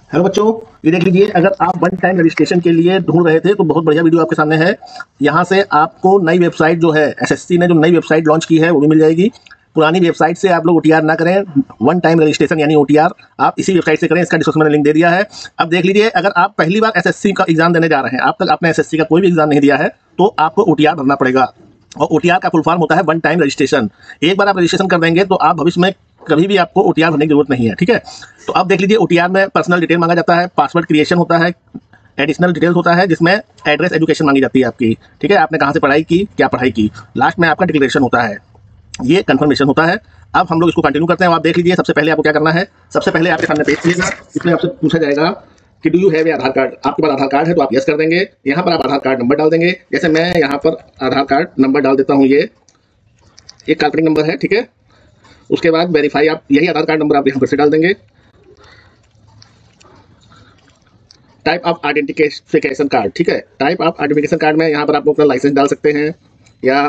Hello बच्चों, ये देख लीजिए। अगर आप वन टाइम रजिस्ट्रेशन के लिए ढूंढ रहे थे तो बहुत बढ़िया वीडियो आपके सामने है। यहाँ से आपको नई वेबसाइट जो है एसएससी ने जो नई वेबसाइट लॉन्च की है वो भी मिल जाएगी। पुरानी वेबसाइट से आप लोग ओटीआर ना करें, वन टाइम रजिस्ट्रेशन यानी ओटीआर आप इसी वेबसाइट से करें। इसका डिस्क्रिप्शन में लिंक दे दिया है। अब देख लीजिए, अगर आप पहली बार एसएससी का एग्जाम देने जा रहे हैं, आप तक आपने एसएससी का कोई भी एग्जाम नहीं दिया है, तो आपको ओटीआर भरना पड़ेगा। और ओटीआर का फुल फॉर्म होता है वन टाइम रजिस्ट्रेशन। एक बार आप रजिस्ट्रेशन कर देंगे तो आप भविष्य में कभी भी आपको ओटीआर भरने की जरूरत नहीं है। ठीक है, तो अब देख लीजिए, ओटीआर में पर्सनल डिटेल मांगा जाता है, पासवर्ड क्रिएशन होता है, एडिशनल डिटेल्स होता है जिसमें एड्रेस, एजुकेशन मांगी जाती है आपकी। ठीक है, आपने कहाँ से पढ़ाई की, क्या पढ़ाई की। लास्ट में आपका डिक्लेरेशन होता है, ये कंफर्मेशन होता है। अब हम लोग इसको कंटिन्यू करते हैं। आप देख लीजिए, सबसे पहले आपको क्या करना है। सबसे पहले आपके सामने पेज खुलेगा, इसमें आपसे पूछा जाएगा कि do you have a Aadhaar card. आपके पास आधार कार्ड है तो आप यस कर देंगे। यहाँ पर आप आधार कार्ड नंबर डाल देंगे। जैसे मैं यहाँ पर आधार कार्ड नंबर डाल देता हूँ, ये एक काल्पनिक नंबर है। ठीक है, उसके बाद वेरीफाई, आप यही आधार कार्ड नंबर आप यहाँ पर से डाल देंगे। Type of identification card. ठीक है, टाइप ऑफ आइडेंटिफिकेशन कार्ड में यहाँ पर आप अपना लाइसेंस डाल सकते हैं या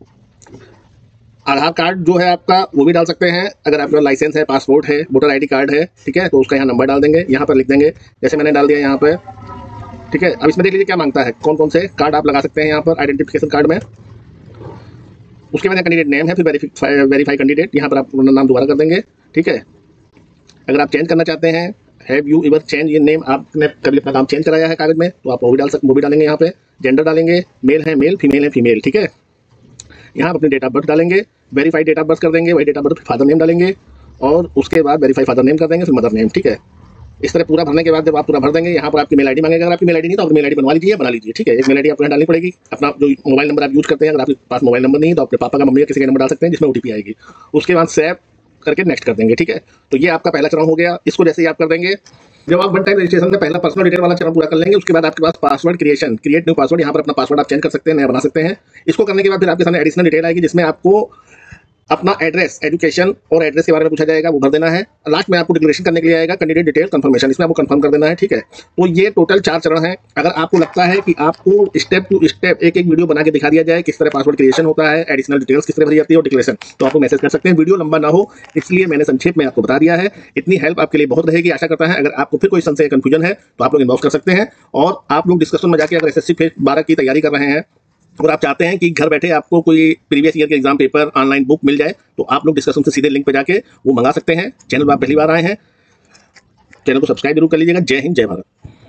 आधार कार्ड जो है आपका वो भी डाल सकते हैं। अगर आपका लाइसेंस है, पासपोर्ट है, वोटर आईडी कार्ड है, ठीक है, तो उसका यहाँ नंबर डाल देंगे, यहाँ पर लिख देंगे जैसे मैंने डाल दिया यहाँ पर। ठीक है, अब इसमें देख लीजिए क्या मांगता है, कौन कौन से कार्ड आप लगा सकते हैं यहाँ पर आइडेंटिफिकेशन कार्ड में। उसके बाद कैंडिडेट नेम है, फिर वेरीफाई कैंडिडेट, यहाँ पर आप अपना नाम दोबारा कर देंगे। ठीक है, अगर आप चेंज करना चाहते हैं, हैव यू एवर चेंज ये नेम, आपने कभी अपना नाम चेंज कराया है कागज में, तो आप वो भी डालेंगे यहाँ पे। जेंडर डालेंगे, मेल है मेल, फीमेल है फीमेल। ठीक है, यहाँ आप अपनी डेट ऑफ बर्थ डालेंगे, वेरीफाई डेट ऑफ बर्थ कर देंगे, वही date of birth father name डालेंगे और उसके बाद वेरीफाई फादर नेम कर देंगे, फिर मदर नेम। ठीक है, इस तरह पूरा भरने के बाद जब आप पूरा भर देंगे, यहाँ पर आपकी मेल आईडी मांगेगा। अगर आपकी मेल आईडी नहीं तो आपकी मेल आईडी बनवा लीजिए, बना लीजिए। ठीक है, एक मेल आईडी आपको यहाँ डालनी पड़ेगी। अपना जो मोबाइल नंबर आप यूज करते हैं, अगर आपके पास मोबाइल नंबर नहीं है तो अपने पापा का, मम्मी का, किसी का नंबर डाल सकते हैं जिसमें ओटीपी आएगी। उसके बाद सेव करके नेक्स्ट कर देंगे। ठीक है, तो ये आपका पहला चरण हो गया। इसको जैसे ही आप कर देंगे, जब आप वन टाइम रजिस्ट्रेशन में पहला पर्सनल डिटेल वाला चरण पूरा कर लेंगे, उसके बाद आपके पास password creation, create new password, यहाँ पर अपना पासवर्ड आप चेंज कर सकते हैं, नया बना सकते हैं। इसको करने के बाद फिर आपके सामने एडिशनल डिटेल आएगी जिसमें आपको अपना एड्रेस, एजुकेशन और एड्रेस के बारे में पूछा जाएगा, वो भर देना है। लास्ट में आपको डिक्लेरेशन करने के लिए आएगा कैंडिडेट डिटेल कंफर्मेशन, इसमें आपको कंफर्म कर देना है। ठीक है, तो ये टोटल 4 चरण है। अगर आपको लगता है कि आपको स्टेप टू स्टेप एक एक वीडियो बना के दिखा दिया जाए किस तरह पासवर्ड क्रिएशन होता है, एडिशनल डिटेल्स किस तरह भरी जाती है और डिक्लेरेशन, तो आपको मैसेज कर सकते हैं। वीडियो लंबा ना हो इसलिए मैंने संक्षेप में आपको बता दिया है। इतनी हेल्प आपके लिए बहुत रहेगी, आशा करता है। अगर आपको फिर कोई संशय, कंफ्यूजन है तो आप लोग इनबॉक्स कर सकते हैं। और आप लोग डिस्कशन में जाकर अगर एसएससी फेज 12 की तैयारी कर रहे हैं और आप चाहते हैं कि घर बैठे आपको कोई प्रीवियस ईयर के एग्जाम पेपर ऑनलाइन बुक मिल जाए, तो आप लोग डिस्कशन से सीधे लिंक पे जाके वो मंगा सकते हैं। चैनल पर आप पहली बार आए हैं, चैनल को सब्सक्राइब जरूर कर लीजिएगा। जय हिंद, जय भारत।